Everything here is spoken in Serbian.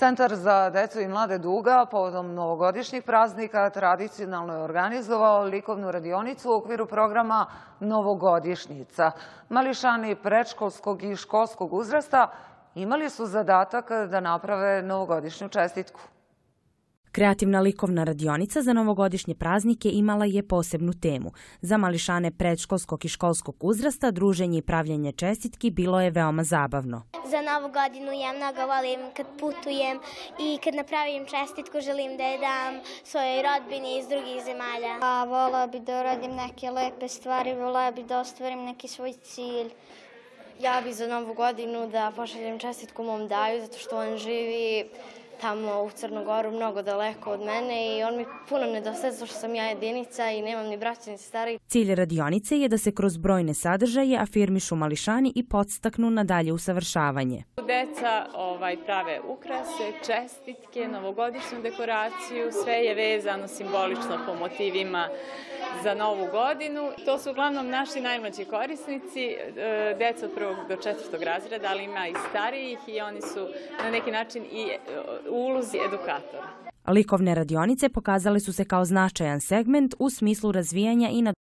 Centar za decu i mlade Duga povodom novogodišnjih praznika tradicionalno je organizovao likovnu radionicu u okviru programa Novogodišnjica. Mališani predškolskog i školskog uzrasta imali su zadatak da naprave novogodišnju čestitku. Kreativna likovna radionica za novogodišnje praznike imala je posebnu temu. Za mališane predškolskog i školskog uzrasta druženje i pravljenje čestitki bilo je veoma zabavno. Za novu godinu ja mnogo volim kad putujem i kad napravim čestitku želim da je dam svojoj rodbini iz drugih zemalja. Volela bi da uradim neke lepe stvari, volela bi da ostvarim neki svoj cilj. Ja bi za novu godinu da pošaljem čestitku mom daju zato što on živi tamo u Crnogoru, mnogo daleko od mene i on mi puno nedostaje zato što sam ja jedinica i nemam ni braće ni sestara. Cilj radionice je da se kroz brojne sadržaje afirmišu mališani i podstaknu na dalje usavršavanje. Deca prave ukrase, čestitke, novogodišnju dekoraciju, sve je vezano simbolično po motivima za novu godinu. To su uglavnom naši najmlađi korisnici, deca od 1. do 4. razreda, ali ima i starijih i oni su na neki način i u ulozi edukatora. Likovne radionice pokazale su se kao značajan segment u smislu razvijanja i